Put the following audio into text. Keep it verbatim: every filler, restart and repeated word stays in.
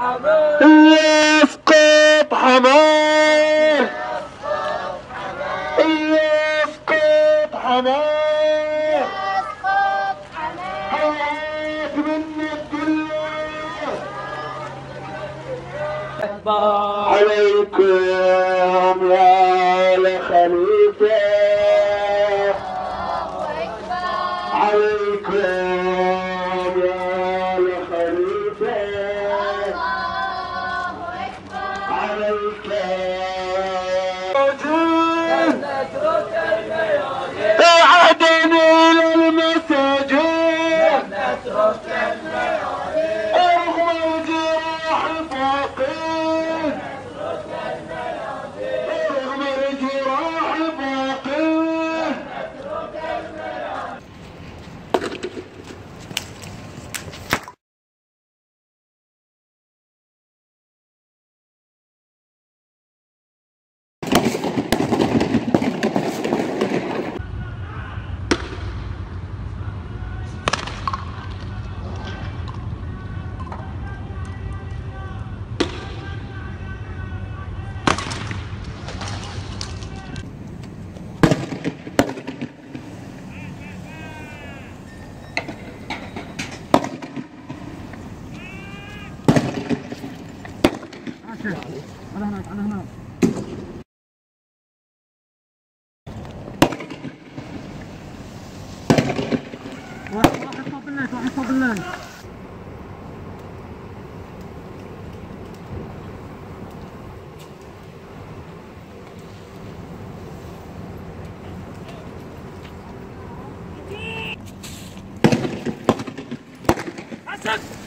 يسقط حماه يسقط حماه حياك من الدنيا عليكم يا الخليفية عليكم يا الخليفية عليك أعدني للمساجين رغم الجراح باقين رغم الجراح باقين أنا هناك أنا هناك واحد واحد صوب الليل واحد صوب الليل حسن